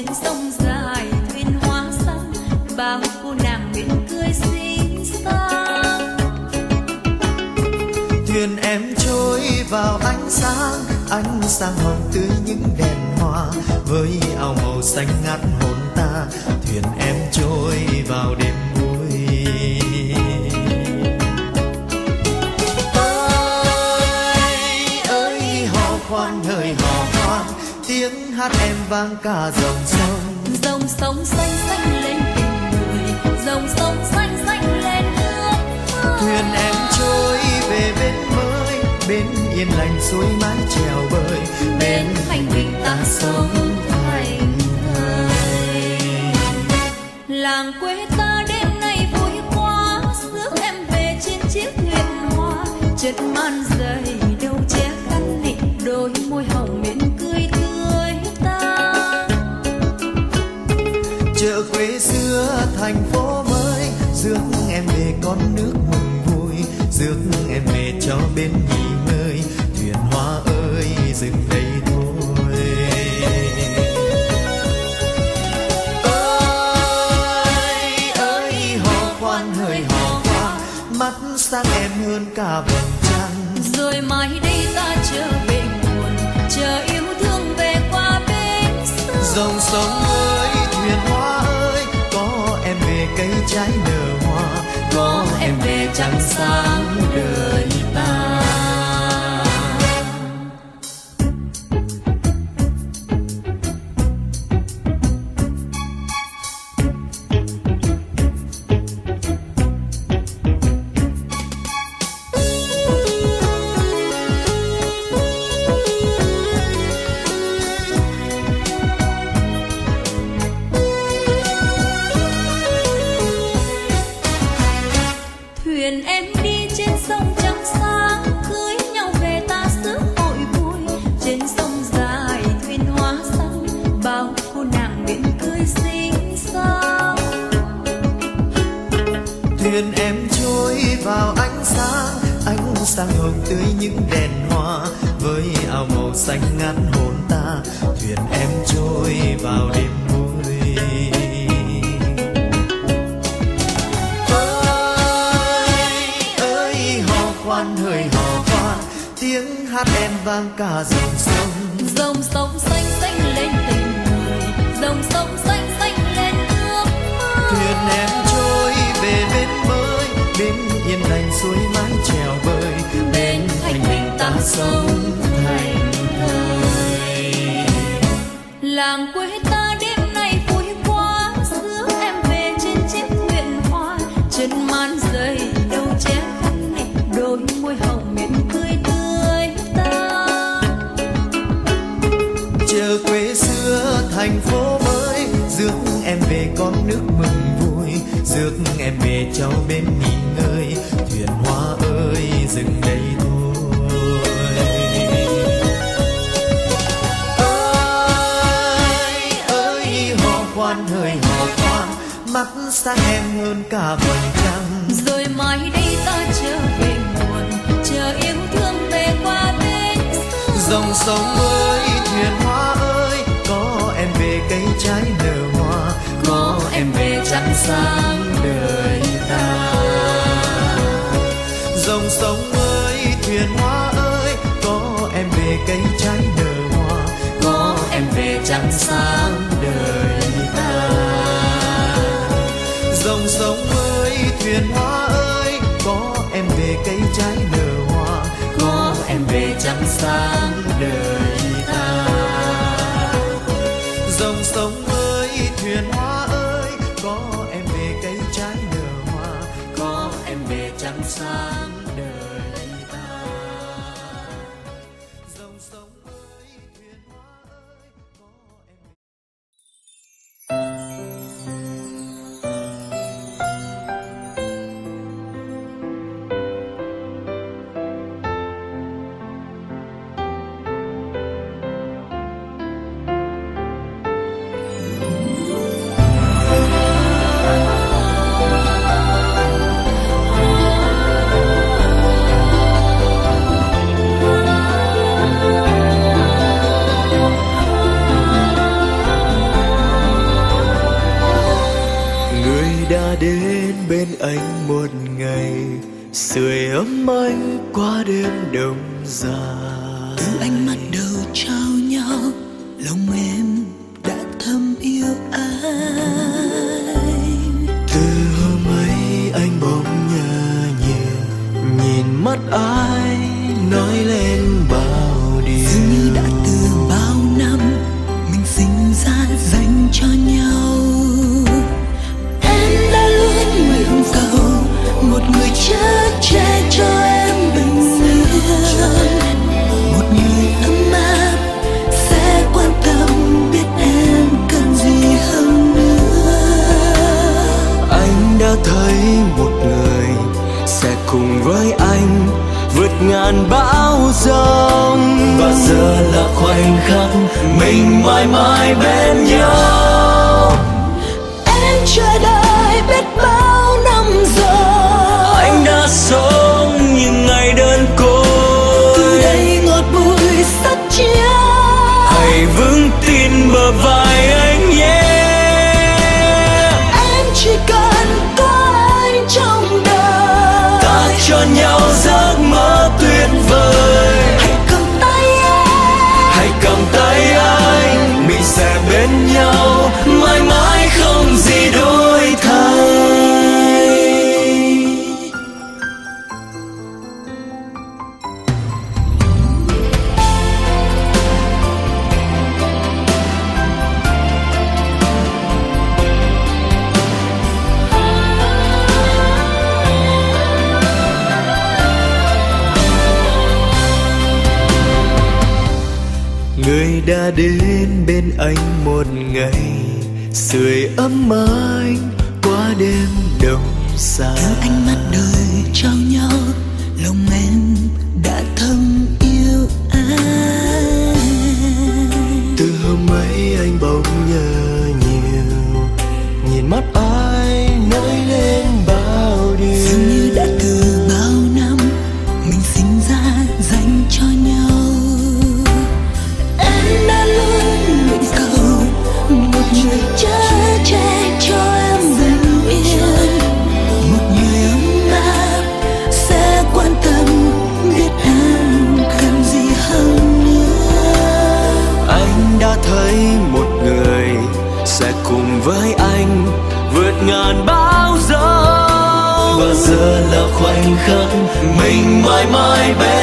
trên sông dài thuyền hoa xanh, bao cô nàng mỉm cười xinh xắn. Thuyền em trôi vào ánh sáng hồng tươi những đèn hoa, với áo màu xanh ngát hồn ta. Thuyền em trôi vào đêm vui. Ơi hò khoan hỡi hò khoan, tiếng hát em vang cả dòng sông. Dòng sông xanh xanh lên tình người, dòng sông xanh xanh lên nước. Thuyền em trôi về bên mới, bên yên lành suối mái chèo bơi, bên thanh bình ta sống thành thời. Làng quê ta đêm nay vui quá, rước em về trên chiếc thuyền hoa. Chất man dày đâu che căn nị, đôi môi hồng mỉm cười tươi ta. Chợ quê xưa thành phố mới, rước em về con nước mừng vui, rước em về cho bên nghỉ ngơi. Thuyền hoa ơi dừng đây thôi. Ơi hò khoan hỡi hò khoan, mắt sang em hơn cả vầng trăng. Rồi mai đây ta trở về nguồn, chờ yêu thương về qua bên sông. Dòng sông ơi thuyền hoa ơi, có em về cây trái nở hoa, có em về trăng sáng đời ta. Thuyền em đi trên sông trắng sáng, cưới nhau về ta rước hội vui. Trên sông dài thuyền hoa xanh, bao cô nàng mỉm cười xinh xắn. Thuyền em trôi vào ánh sáng hồng tươi những đèn hoa, với áo màu xanh ngát hồn ta. Thuyền em trôi vào đêm vui. Ơi hò khoan hỡi hò khoan, tiếng hát em vang cả dòng sông. Dòng sông xanh xanh lên tình người, dòng sông xanh xanh lên nước. Thuyền em trôi về bên mới, bên yên lành suối mái chèo bơi, bên thanh bình ta sống thành thời. Làng quê ta đêm nay vui quá, rước em về trên chiếc thuyền hoa. Chân man dày đâu che khăn nị, đôi môi hồng mỉm cười tươi ta. Chợ quê xưa thành phố mới, rước em về con nước mừng vui, rước em về cho bên nghỉ ngơi. Thuyền hoa ơi dừng đây thôi. Ơi hò khoan hỡi hò khoan, mắt sang em hơn cả vầng trăng. Rồi mai đây ta trở về nguồn, chờ yêu thương về qua bên sông. Dòng sông ơi thuyền hoa ơi, có em về cây trái nở hoa, có em về trăng sáng đời ta. Dòng sông ơi thuyền hoa ơi, có em về cây trái nở hoa, có em về trăng sáng đời ta. Dòng sông ơi thuyền hoa ơi, có em về cây trái nở hoa, có em về trăng sáng đời ta. Dòng sông ơi thuyền hoa ơi, có em về cây trái nở hoa, có em về trăng sáng đời ta. Dòng sông ơi thuyền hoa ơi, có em về... đến bên anh một ngày, sưởi ấm anh qua đêm đông dài. Từ ánh mắt đầu trao nhau, lòng em đã thầm yêu anh. Từ hôm ấy anh bỗng nhớ nhiều, nhìn mắt ai nói lên bao điều. Dường như đã từ bao năm mình sinh ra dành cho nhau. Em đã luôn nguyện cầu một người chở che cho em bình yên, một người ấm áp sẽ quan tâm biết em cần gì hơn nữa. Anh đã thấy một người sẽ cùng với anh vượt ngàn bão giông, và giờ là khoảnh khắc mình mãi mãi bên nhau. Em chờ đợi biết bao năm rồi, Anh đã sống những ngày đơn côi, từ đây ngọt bùi sắc chia. hãy vững tin bờ vai anh nhé. Em chỉ cần có anh trong đời, Ta cho nhau giấc mơ tuyệt vời. hãy cầm tay em, Hãy cầm tay anh, mình sẽ bên nhau mãi mãi không gì đổi thay. Người đã đến bên anh một ngày, sưởi ấm anh qua đêm đông xa. từ ánh mắt đời trao nhau, lòng em đã thầm yêu anh. Từ hôm ấy anh bỗng nhớ nhiều, nhìn mắt ai nói lên bao điều. Dường như đã từ bao năm mình sinh ra dành cho nhau. Em đã luôn nguyện cầu một người chở che cho em bình yên, một người ấm áp sẽ quan tâm biết em cần gì hơn nữa. Anh đã thấy một người sẽ cùng với anh vượt ngàn bão giông, và giờ là khoảnh khắc mình mãi mãi bên